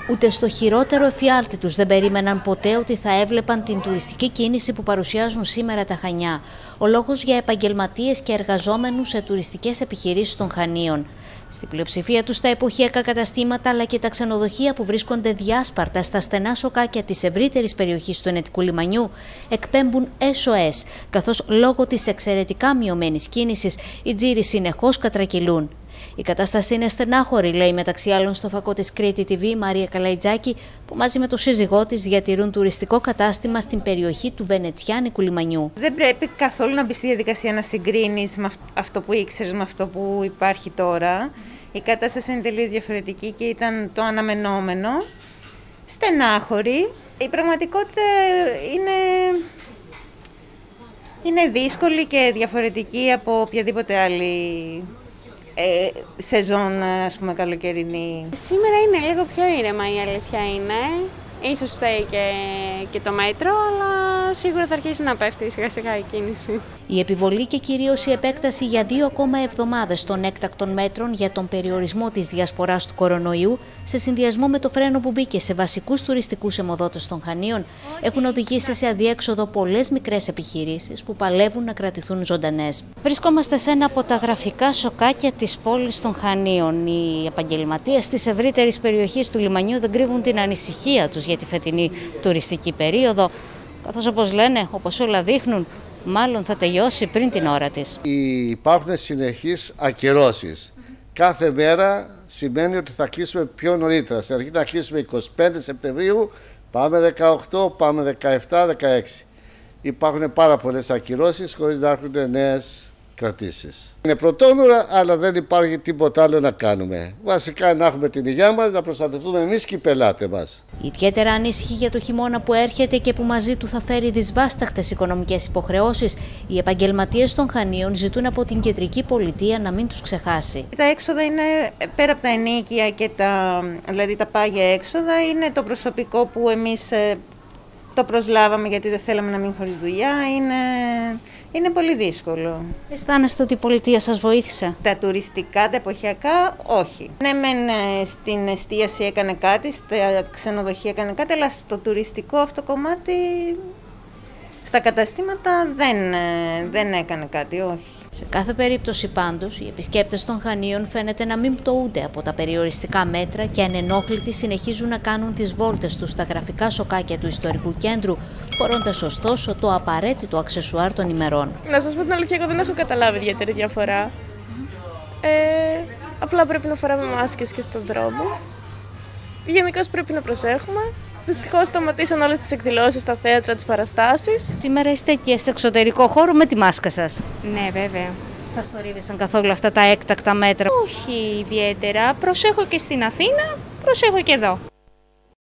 Ούτε στο χειρότερο εφιάλτη τους δεν περίμεναν ποτέ ότι θα έβλεπαν την τουριστική κίνηση που παρουσιάζουν σήμερα τα Χανιά. Ο λόγος για επαγγελματίες και εργαζόμενους σε τουριστικές επιχειρήσεις των Χανίων. Στην πλειοψηφία τους τα εποχιακά καταστήματα αλλά και τα ξενοδοχεία που βρίσκονται διάσπαρτα στα στενά σοκάκια της ευρύτερης περιοχής του Ενετικού λιμανιού εκπέμπουν SOS, καθώς λόγω της εξαιρετικά μειωμένης κίνησης οι τζίροι συνεχώς κατρακυλούν. Η κατάσταση είναι στενάχωρη, λέει μεταξύ άλλων στο φακό της Κρήτη TV η Μαρία Καλαϊτζάκη, που μαζί με τον σύζυγό της διατηρούν τουριστικό κατάστημα στην περιοχή του Βενετσιάνικου λιμανιού. Δεν πρέπει καθόλου να μπει στη διαδικασία να συγκρίνεις με αυτό που ήξερες με αυτό που υπάρχει τώρα. Η κατάσταση είναι τελείως διαφορετική και ήταν το αναμενόμενο. Στενάχωρη. Η πραγματικότητα είναι δύσκολη και διαφορετική από οποιαδήποτε άλλη σεζόν, ας πούμε, καλοκαιρινή. Σήμερα είναι λίγο πιο ήρεμα, η αλήθεια είναι. Ίσως φταίει και το μέτρο, αλλά σίγουρα θα αρχίσει να πέφτει σιγά σιγά η κίνηση. Η επιβολή και κυρίως η επέκταση για 2 ακόμα εβδομάδες των έκτακτων μέτρων για τον περιορισμό της διασποράς του κορονοϊού, σε συνδυασμό με το φρένο που μπήκε σε βασικούς τουριστικούς αιμοδότες των Χανίων, έχουν οδηγήσει σε αδιέξοδο πολλές μικρές επιχειρήσεις που παλεύουν να κρατηθούν ζωντανές. Βρισκόμαστε σε ένα από τα γραφικά σοκάκια της πόλης των Χανίων. Οι επαγγελματίες της ευρύτερης περιοχής του λιμανιού δεν κρύβουν την ανησυχία τους για τη φετινή τουριστική περίοδο, καθώς όπως λένε, όπως όλα δείχνουν, μάλλον θα τελειώσει πριν την ώρα της. Υπάρχουν συνεχείς ακυρώσεις. Κάθε μέρα σημαίνει ότι θα κλείσουμε πιο νωρίτερα. Στην αρχή θα κλείσουμε 25 Σεπτεμβρίου, πάμε 18, πάμε 17, 16. Υπάρχουν πάρα πολλές ακυρώσεις χωρίς να έχουν νέες κρατήσεις. Είναι πρωτόνουρα, αλλά δεν υπάρχει τίποτα άλλο να κάνουμε. Βασικά να έχουμε την υγεία μας, να προστατευτούμε εμείς και οι πελάτες μας. Ιδιαίτερα ανήσυχοι για το χειμώνα που έρχεται και που μαζί του θα φέρει δυσβάσταχτες οικονομικές υποχρεώσεις, οι επαγγελματίες των Χανίων ζητούν από την κεντρική πολιτεία να μην τους ξεχάσει. Τα έξοδα είναι πέρα από τα ενοίκια και δηλαδή τα πάγια έξοδα, είναι το προσωπικό που εμείς το προσλάβαμε γιατί δεν θέλαμε να μείνει χωρίς δουλειά. Είναι πολύ δύσκολο. Αισθάνεστε ότι η πολιτεία σας βοήθησε? Τα τουριστικά, τα εποχιακά, όχι. Ναι, μεν στην εστίαση έκανε κάτι, στα ξενοδοχεία έκανε κάτι, αλλά στο τουριστικό αυτό κομμάτι, στα καταστήματα δεν έκανε κάτι, όχι. Σε κάθε περίπτωση πάντως, οι επισκέπτες των Χανίων φαίνεται να μην πτωούνται από τα περιοριστικά μέτρα και ανενόχλητοι συνεχίζουν να κάνουν τις βόλτες τους στα γραφικά σοκάκια του ιστορικού κέντρου, φορώντας ωστόσο το απαραίτητο αξεσουάρ των ημερών. Να σας πω την αλήθεια, εγώ δεν έχω καταλάβει ιδιαίτερη διαφορά. Απλά πρέπει να φοράμε μάσκες και στον δρόμο. Γενικώς πρέπει να προσέχουμε. Δυστυχώς σταματήσαν όλες τις εκδηλώσεις στα θέατρα, τις παραστάσεις. Σήμερα είστε και σε εξωτερικό χώρο με τη μάσκα σας. Ναι, βέβαια. Σας θορύβησαν καθόλου αυτά τα έκτακτα μέτρα? Όχι ιδιαίτερα. Προσέχω και στην Αθήνα, προσέχω και εδώ.